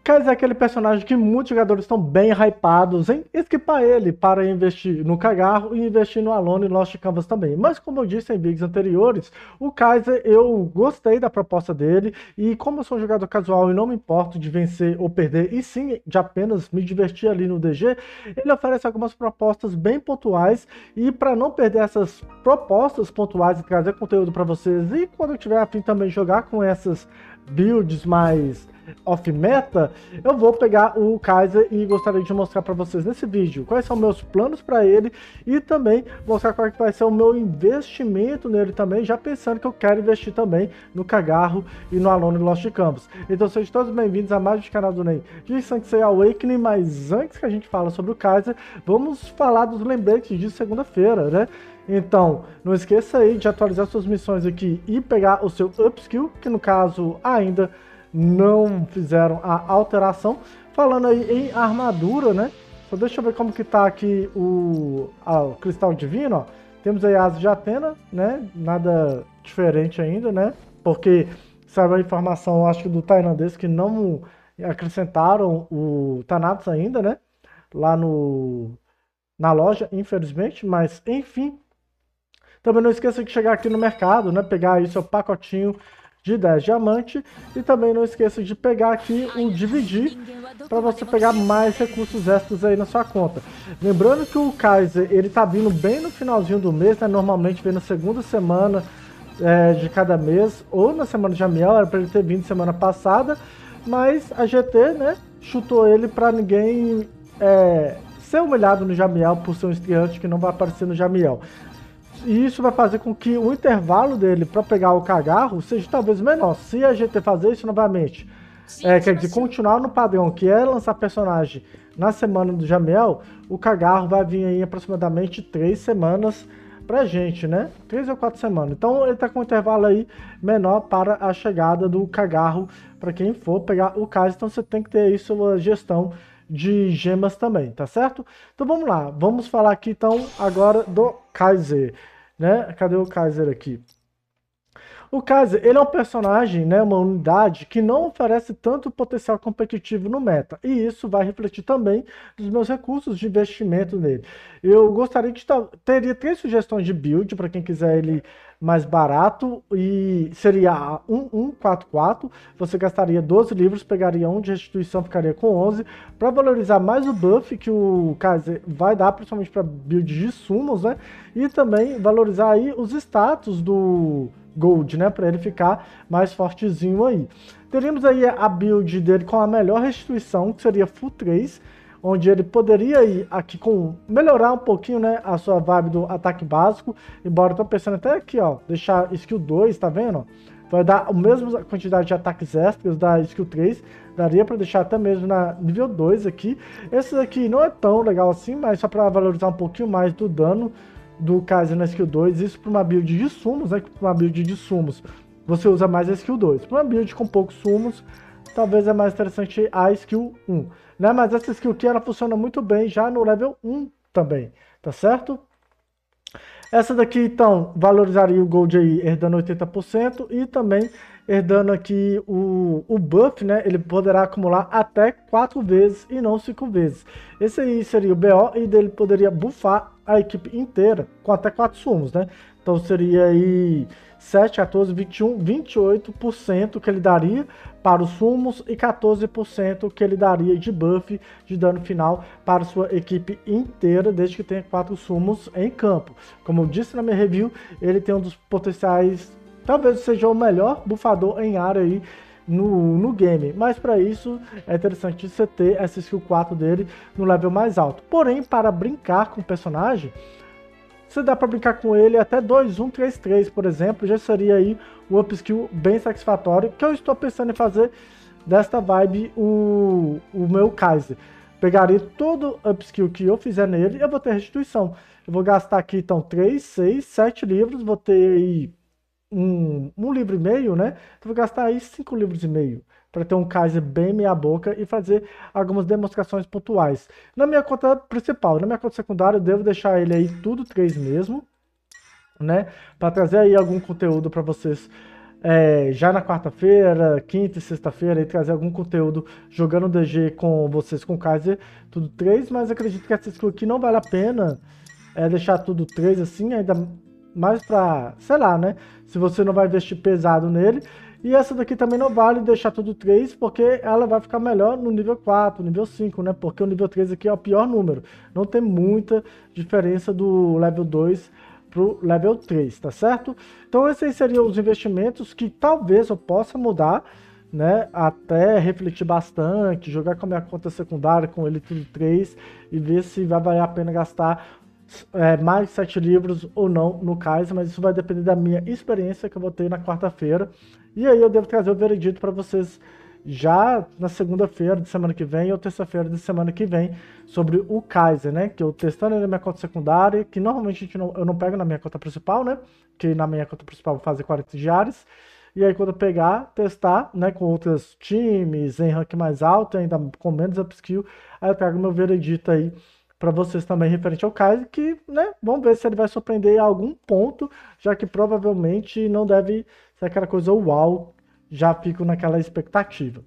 Kai'Sa é aquele personagem que muitos jogadores estão bem hypados em esquipar ele para investir no Cagarro e investir no Alone e Lost Canvas também. Mas como eu disse em vídeos anteriores, o Kai'Sa eu gostei da proposta dele e como eu sou um jogador casual e não me importo de vencer ou perder e sim de apenas me divertir ali no DG, ele oferece algumas propostas bem pontuais e para não perder essas propostas pontuais e trazer conteúdo para vocês e quando eu tiver a fim também de jogar com essas builds mais off-meta, eu vou pegar o Kai'Sa e gostaria de mostrar para vocês nesse vídeo quais são meus planos para ele e também mostrar qual vai ser o meu investimento nele também, já pensando que eu quero investir também no Cagarro e no Alone Lost Canvas. Então sejam todos bem-vindos a mais um canal do Ney de Sanctuary Awakening, mas antes que a gente fale sobre o Kai'Sa, vamos falar dos lembretes de segunda-feira, né? Então, não esqueça aí de atualizar suas missões aqui e pegar o seu upskill, que no caso ainda não fizeram a alteração. Falando aí em armadura, né? Só deixa eu ver como que tá aqui o Cristal Divino, ó. Temos aí a Asa de Atena, né? Nada diferente ainda, né? Porque saiu a informação, acho que do tailandês, que não acrescentaram o Thanatos ainda, né? Lá na loja, infelizmente, mas enfim. Também não esqueça de chegar aqui no mercado, né? Pegar aí seu pacotinho de 10 diamantes e também não esqueça de pegar aqui o dividir para você pegar mais recursos extras aí na sua conta. Lembrando que o Kai'Sa ele tá vindo bem no finalzinho do mês, né? Normalmente vem na segunda semana de cada mês ou na semana de Amiel, era para ele ter vindo semana passada, mas a GT, né, chutou ele para ninguém ser humilhado no Jamiel por ser um estreante que não vai aparecer no Jamiel. E isso vai fazer com que o intervalo dele para pegar o Cagarro seja talvez menor. Se a GT fazer isso novamente, quer dizer, continuar no padrão que é lançar personagem na semana do Jamiel, o Cagarro vai vir aí aproximadamente 3 semanas pra gente, né? 3 ou 4 semanas. Então ele tá com um intervalo aí menor para a chegada do Cagarro para quem for pegar o Kai'Sa. Então você tem que ter aí sua gestão de gemas também, tá certo? Então vamos lá, vamos falar aqui então agora do Kai'Sa, né? Cadê o Kai'Sa aqui? O Kai'Sa, ele é um personagem, né, uma unidade que não oferece tanto potencial competitivo no meta, e isso vai refletir também nos meus recursos de investimento nele. Eu gostaria de teria 3 sugestões de build para quem quiser ele mais barato, e seria a 1144, você gastaria 12 livros, pegaria 1 de restituição, ficaria com 11, para valorizar mais o buff que o Kai'Sa vai dar, principalmente para build de sumos, né, e também valorizar aí os status do Gold, né, para ele ficar mais fortezinho aí. Teríamos aí a build dele com a melhor restituição, que seria Full 3, onde ele poderia ir aqui com melhorar um pouquinho, né, a sua vibe do ataque básico, embora eu tô pensando até aqui, ó, deixar skill 2, tá vendo? Vai dar a mesma quantidade de ataques extras da skill 3, daria para deixar até mesmo na nível 2 aqui. Esse aqui não é tão legal assim, mas só para valorizar um pouquinho mais do dano do Kai'Sa na skill 2, isso para uma build de sumos, né? Para uma build de sumos você usa mais a skill 2. Para uma build com poucos sumos, talvez é mais interessante a skill 1, né? Mas essa skill aqui ela funciona muito bem já no level 1 também, tá certo? Essa daqui então valorizaria o Gold aí herdando 80% e também herdando aqui o buff, né? Ele poderá acumular até 4 vezes e não 5 vezes. Esse aí seria o BO e dele poderia buffar a equipe inteira com até 4 sumos, né? Então seria aí 7, 14, 21, 28% que ele daria para os sumos e 14% que ele daria de buff de dano final para sua equipe inteira, desde que tenha 4 sumos em campo. Como eu disse na minha review, ele tem um dos potenciais, talvez seja o melhor buffador em área aí no game, mas para isso é interessante você ter essa skill 4 dele no level mais alto. Porém, para brincar com o personagem, você dá para brincar com ele até 2-1-3-3, por exemplo, já seria aí um upskill bem satisfatório, que eu estou pensando em fazer desta vibe o meu Kai'Sa. Pegaria todo upskill que eu fizer nele e eu vou ter restituição. Eu vou gastar aqui então 3, 6, 7 livros, vou ter aí um livro e meio, né? Então vou gastar aí 5 livros e meio para ter um Kai'Sa bem meia boca e fazer algumas demonstrações pontuais. Na minha conta principal, na minha conta secundária, eu devo deixar ele aí tudo 3 mesmo, né? Para trazer aí algum conteúdo para vocês já na quarta-feira, quinta e sexta-feira, e trazer algum conteúdo jogando DG com vocês com Kaiser, tudo 3, mas acredito que essa skill aqui não vale a pena deixar tudo 3 assim, ainda mais pra, sei lá, né? Se você não vai investir pesado nele. E essa daqui também não vale deixar tudo 3, porque ela vai ficar melhor no nível 4, nível 5, né? Porque o nível 3 aqui é o pior número. Não tem muita diferença do level 2 pro level 3, tá certo? Então esses seriam os investimentos que talvez eu possa mudar, né? Até refletir bastante, jogar com a minha conta secundária, com ele tudo 3, e ver se vai valer a pena gastar mais 7 livros ou não no Kaiser, mas isso vai depender da minha experiência que eu vou ter na quarta-feira. E aí eu devo trazer o veredito para vocês já na segunda-feira de semana que vem ou terça-feira de semana que vem sobre o Kaiser, né? Que eu testando ele na minha conta secundária, que normalmente eu não pego na minha conta principal, né? Que na minha conta principal eu vou fazer 40 diários. E aí quando eu pegar, testar, né, com outros times, em rank mais alto, ainda com menos upskill, aí eu trago meu veredito aí para vocês também referente ao Kaiser, que, né, vamos ver se ele vai surpreender em algum ponto, já que provavelmente não deve ser aquela coisa uau, já fico naquela expectativa.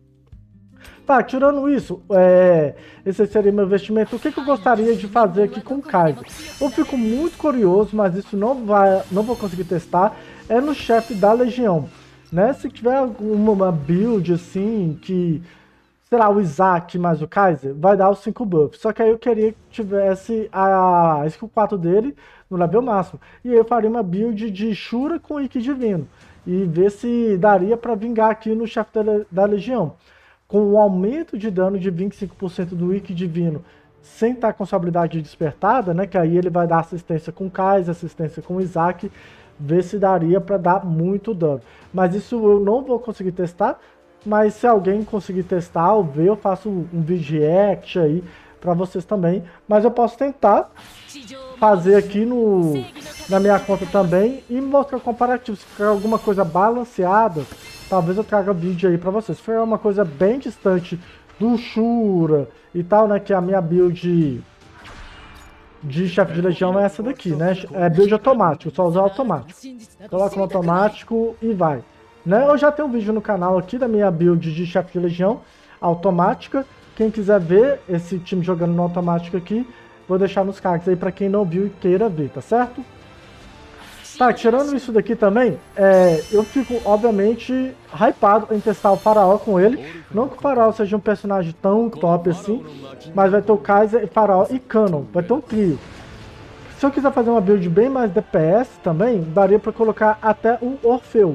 Tá, tirando isso, esse seria meu investimento. O que eu gostaria de fazer aqui com o Kaiser? Eu fico muito curioso, mas isso não vou conseguir testar, é no chefe da Legião, né? Se tiver alguma build assim que, sei lá, o Isaac mais o Kaiser, vai dar os 5 buffs. Só que aí eu queria que tivesse a skill 4 dele no level máximo. E aí eu faria uma build de Shura com Ikki Divino. E ver se daria para vingar aqui no chefe da Legião. Com um aumento de dano de 25% do Ikki Divino, sem estar com sua habilidade despertada, né? Que aí ele vai dar assistência com Kaiser, assistência com Isaac. Ver se daria para dar muito dano. Mas isso eu não vou conseguir testar. Mas se alguém conseguir testar ou ver, eu faço um vídeo react aí para vocês também. Mas eu posso tentar fazer aqui na minha conta também e mostrar o comparativo. Se ficar alguma coisa balanceada, talvez eu traga vídeo aí para vocês. Se for uma coisa bem distante do Shura e tal, né, que a minha build de chefe de legião é essa daqui, né? É build automático, só usar automático. Coloca no automático e vai. Né? Eu já tenho um vídeo no canal aqui da minha build de chefe de legião automática. Quem quiser ver esse time jogando no automático aqui, vou deixar nos cards aí para quem não viu e queira ver, tá certo? Tá, tirando isso daqui também, eu fico, obviamente, hypado em testar o Faraó com ele. Não que o Faraó seja um personagem tão top assim, mas vai ter o Kaiser, Faraó e Canon. Vai ter um trio. Se eu quiser fazer uma build bem mais DPS também, daria para colocar até o Orfeu.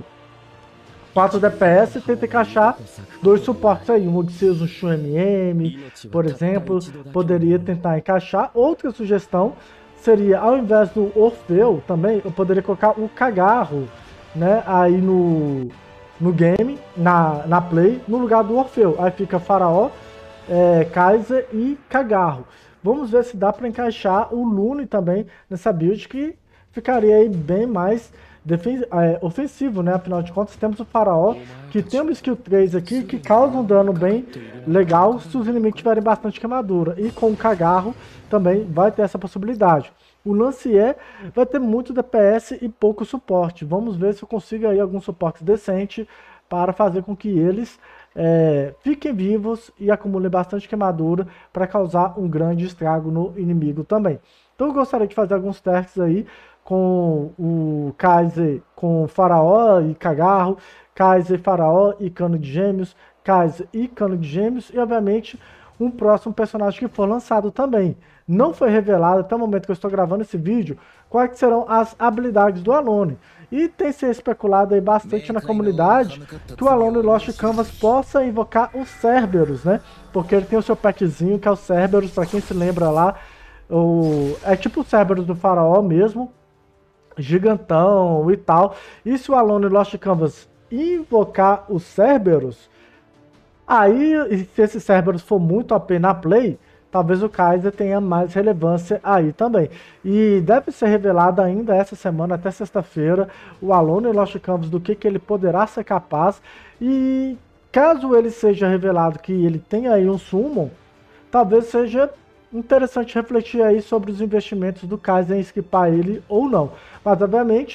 4 DPS e tenta encaixar 2 suportes aí, um Odisseus, um Shun MM, por exemplo, poderia tentar encaixar. Outra sugestão seria, ao invés do Orfeu também, eu poderia colocar o Cagarro, né, aí no game, na play, no lugar do Orfeu. Aí fica Faraó, Kaiser e Cagarro. Vamos ver se dá para encaixar o Lune também nessa build, que ficaria aí bem mais ofensivo, né? Afinal de contas, temos o Faraó, que tem uma skill 3 aqui, que causa um dano bem legal se os inimigos tiverem bastante queimadura. E com o Cagarro também vai ter essa possibilidade. O Lancier vai ter muito DPS e pouco suporte. Vamos ver se eu consigo aí algum suporte decente para fazer com que eles fiquem vivos e acumulem bastante queimadura para causar um grande estrago no inimigo também. Então eu gostaria de fazer alguns testes aí com o Kaiser, com Faraó e Cagarro, Kaiser, Faraó e Cano de Gêmeos, Kaiser e Cano de Gêmeos, e obviamente um próximo personagem que for lançado também. Não foi revelado até o momento que eu estou gravando esse vídeo quais serão as habilidades do Alone. E tem se especulado aí bastante na comunidade que o Alone Lost Canvas possa invocar os Cerberus, né? Porque ele tem o seu petzinho que é o Cerberus, para quem se lembra lá, é tipo o Cerberus do Faraó mesmo, gigantão e tal. E se o Alone Lost Canvas invocar os Cerberus, aí se esse Cerberus for muito OP na play, talvez o Kaiser tenha mais relevância aí também. E deve ser revelado ainda essa semana, até sexta-feira, o Alone Lost Canvas, do que ele poderá ser capaz. E caso ele seja revelado que ele tem aí um Summon, talvez seja interessante refletir aí sobre os investimentos do Kaiser em esquipar ele ou não. Mas, obviamente,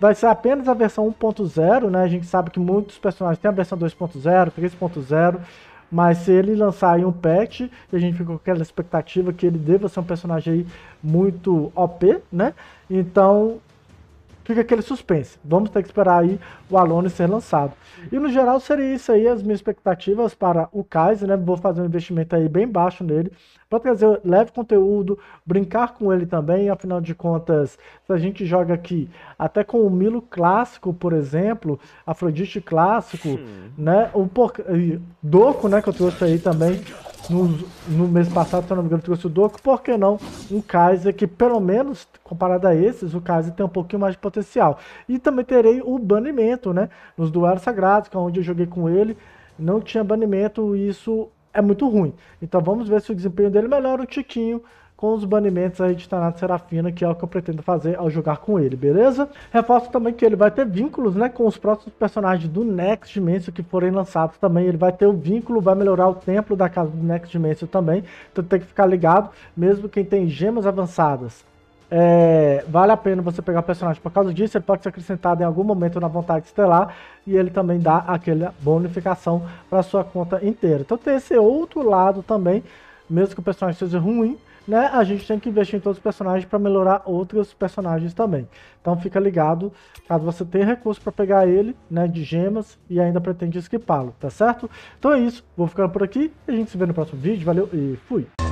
vai ser apenas a versão 1.0, né? A gente sabe que muitos personagens têm a versão 2.0, 3.0, mas se ele lançar aí um patch, e a gente fica com aquela expectativa que ele deva ser um personagem aí muito OP, né? Então fica aquele suspense. Vamos ter que esperar aí o Alone ser lançado. E no geral seria isso aí as minhas expectativas para o Kai'Sa, né? Vou fazer um investimento aí bem baixo nele, para trazer leve conteúdo, brincar com ele também, afinal de contas, se a gente joga aqui até com o Milo clássico, por exemplo, Afrodite clássico, né? O Doku, né, que eu trouxe aí também, no mês passado, se eu não me engano, trouxe o Doku, por que não um Kai'Sa que, pelo menos, comparado a esses, o Kai'Sa tem um pouquinho mais de potencial. E também terei o banimento, né, nos duelos sagrados, que é onde eu joguei com ele, não tinha banimento, e isso é muito ruim. Então vamos ver se o desempenho dele melhora um tiquinho com os banimentos aí de Thanatos Serafina, que é o que eu pretendo fazer ao jogar com ele, beleza? Reforço também que ele vai ter vínculos, né, com os próximos personagens do Next Dimension que forem lançados também. Ele vai ter o vínculo, vai melhorar o templo da casa do Next Dimension também. Então tem que ficar ligado, mesmo quem tem gemas avançadas. Vale a pena você pegar o personagem por causa disso. Ele pode ser acrescentado em algum momento na vontade estelar e ele também dá aquela bonificação para sua conta inteira. Então tem esse outro lado também, mesmo que o personagem seja ruim, né, a gente tem que investir em todos os personagens para melhorar outros personagens também. Então fica ligado, caso você tenha recurso para pegar ele, né, de gemas e ainda pretende esquipá-lo, tá certo? Então é isso, vou ficando por aqui e a gente se vê no próximo vídeo. Valeu e fui!